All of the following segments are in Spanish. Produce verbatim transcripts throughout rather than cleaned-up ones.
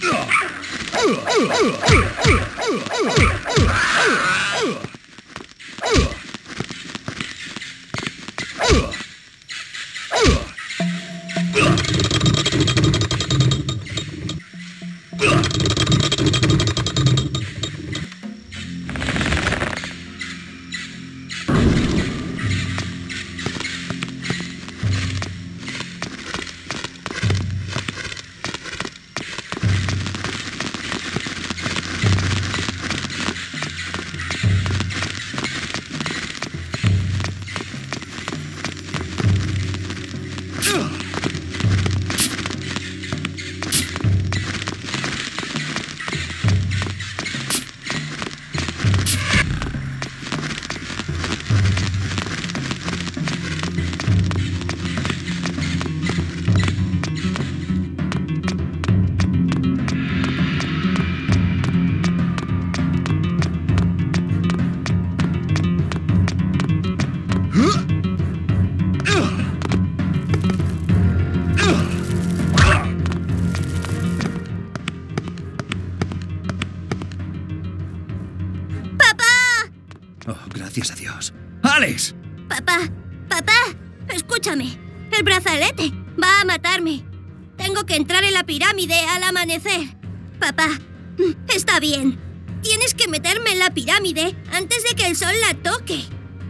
Oh, gracias a Dios. ¡Alex! Papá, papá, escúchame. El brazalete va a matarme. Tengo que entrar en la pirámide al amanecer. Papá, está bien. Tienes que meterme en la pirámide antes de que el sol la toque.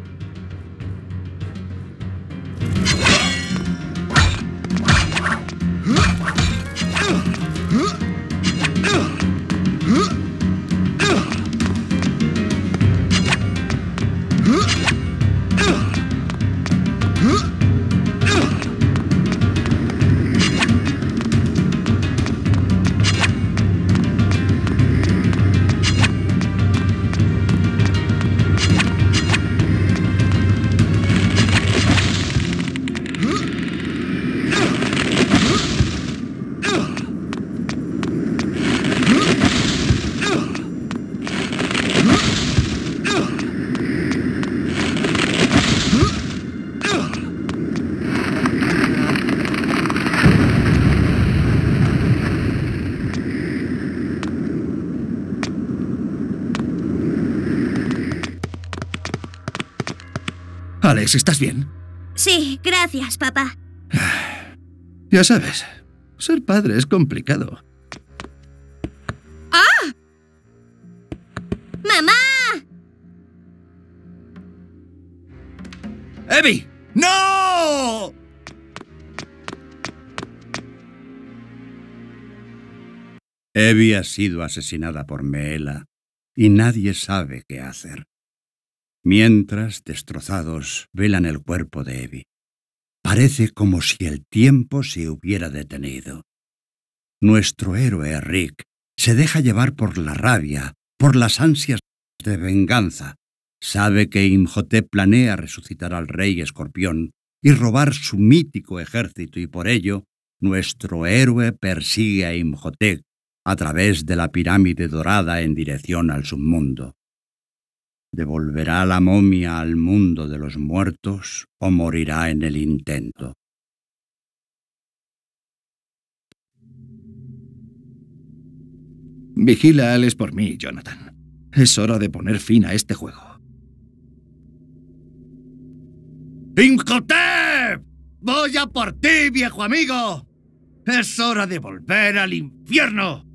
Alex, ¿estás bien? Sí, gracias, papá. Ya sabes, ser padre es complicado. ¡Ah! ¡Mamá! ¡Abby! ¡No! Abby ha sido asesinada por Meela y nadie sabe qué hacer. Mientras, destrozados, velan el cuerpo de Abby. Parece como si el tiempo se hubiera detenido. Nuestro héroe, Rick, se deja llevar por la rabia, por las ansias de venganza. Sabe que Imhotep planea resucitar al rey escorpión y robar su mítico ejército, y por ello, nuestro héroe persigue a Imhotep a través de la pirámide dorada en dirección al submundo. ¿Devolverá la momia al mundo de los muertos o morirá en el intento? Vigila a Alex por mí, Jonathan. Es hora de poner fin a este juego. ¡Imhotep! ¡Voy a por ti, viejo amigo! ¡Es hora de volver al infierno!